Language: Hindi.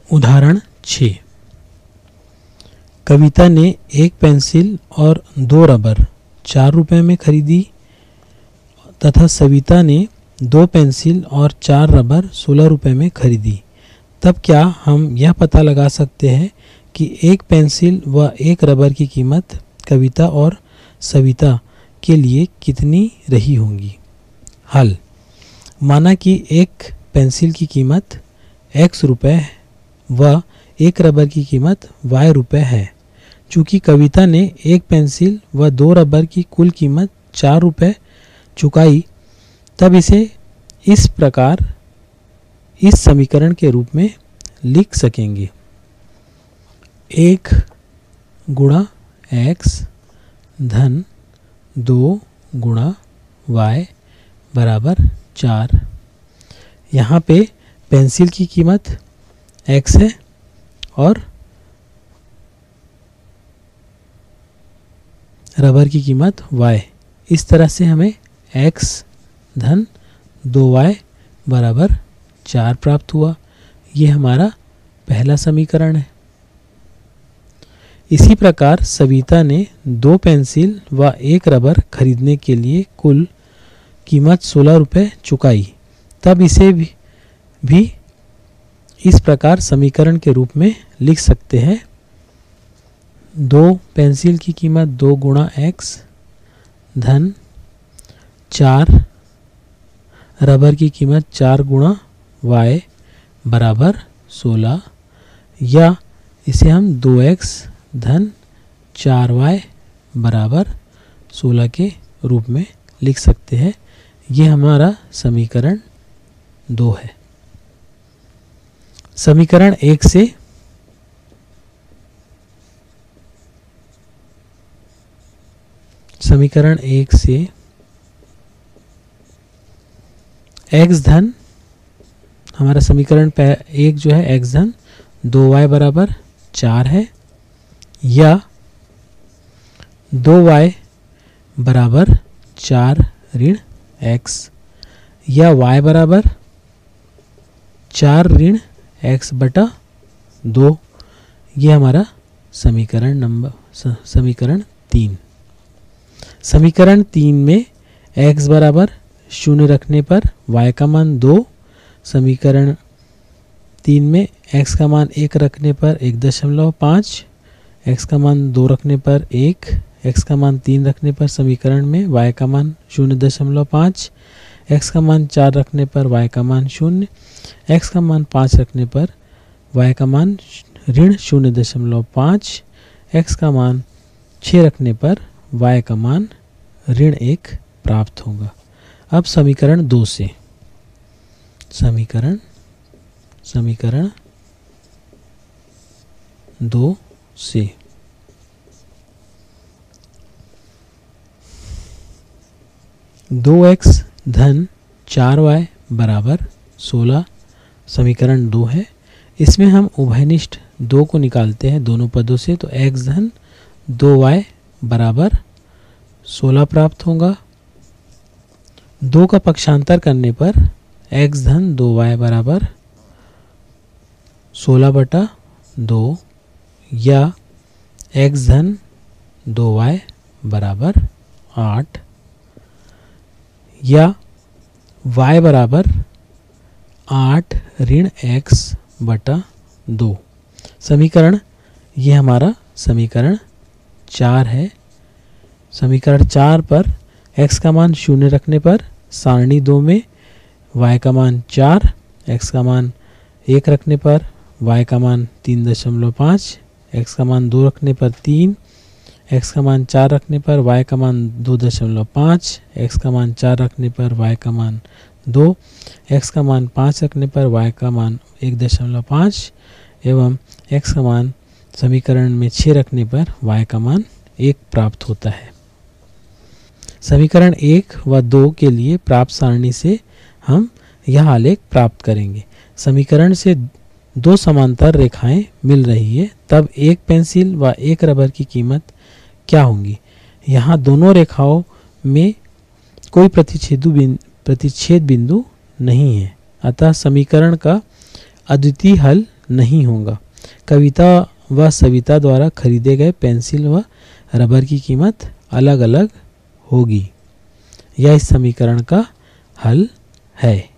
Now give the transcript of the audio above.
उदाहरण 6। कविता ने एक पेंसिल और 2 रबर 4 रुपए में खरीदी तथा सविता ने 2 पेंसिल और 4 रबर 16 रुपए में खरीदी। तब क्या हम यह पता लगा सकते हैं कि एक पेंसिल व एक रबर की कीमत कविता और सविता के लिए कितनी रही होंगी? हल। माना कि एक पेंसिल की कीमत x रुपए व एक रबर की कीमत y रुपए है। चूँकि कविता ने एक पेंसिल व 2 रबर की कुल कीमत 4 रुपए चुकाई, तब इसे इस प्रकार इस समीकरण के रूप में लिख सकेंगे। 1 गुणा x धन 2 गुणा y बराबर 4। यहाँ पे पेंसिल की कीमत x है और रबर की कीमत y। इस तरह से हमें x धन 2y बराबर 4 प्राप्त हुआ। ये हमारा पहला समीकरण है। इसी प्रकार सविता ने 2 पेंसिल व 1 रबर खरीदने के लिए कुल कीमत 16 रुपये चुकाई। तब इसे भी इस प्रकार समीकरण के रूप में लिख सकते हैं। 2 पेंसिल की कीमत 2 गुणा x धन 4 रबर की कीमत 4 गुणा y बराबर 16, या इसे हम 2x धन 4y बराबर 16 के रूप में लिख सकते हैं। ये हमारा समीकरण 2 है। समीकरण 1 से x धन हमारा समीकरण 1 जो है x धन 2y बराबर 4 है, या 2y बराबर 4 ऋण x, या y बराबर 4 ऋण x बटा 2। ये हमारा समीकरण 3। समीकरण 3 में x बराबर 0 रखने पर y का मान 2, समीकरण 3 में x का मान 1 रखने पर 1.5, x का मान 2 रखने पर 1, x का मान 3 रखने पर समीकरण में y का मान 0.5, x का मान 4 रखने पर y का मान 0, x का मान 5 रखने पर y का मान ऋण 0.5, x का मान 6 रखने पर y का मान ऋण 1 प्राप्त होगा। अब समीकरण 2 से समीकरण 2 से दो x धन 4y बराबर 16 समीकरण 2 है। इसमें हम उभयनिष्ठ 2 को निकालते हैं दोनों पदों से, तो x धन 2y बराबर 16 प्राप्त होगा। 2 का पक्षांतर करने पर x धन 2y बराबर 16 बटा 2, या x धन 2y बराबर 8, या y बराबर 8 ऋण x बटा 2। समीकरण ये हमारा समीकरण 4 है। समीकरण 4 पर x का मान 0 रखने पर सारणी 2 में y का मान 4, x का मान 1 रखने पर y का मान 3.5, x का मान 2 रखने पर 3, x का मान 4 रखने पर y का मान 2.5, x का मान 4 रखने पर y का मान 2, x का मान 5 रखने पर y का मान 1.5 एवं x का मान समीकरण में 6 रखने पर y का मान 1 प्राप्त होता है। समीकरण 1 व 2 के लिए प्राप्त सारणी से हम यह आलेख प्राप्त करेंगे। समीकरण से 2 समांतर रेखाएं मिल रही है, तब एक पेंसिल व एक रबर की कीमत क्या होंगी? यहाँ दोनों रेखाओं में कोई प्रतिच्छेद बिंदु नहीं है, अतः समीकरण का अद्वितीय हल नहीं होगा। कविता व सविता द्वारा खरीदे गए पेंसिल व रबर की कीमत अलग अलग होगी। यह इस समीकरण का हल है।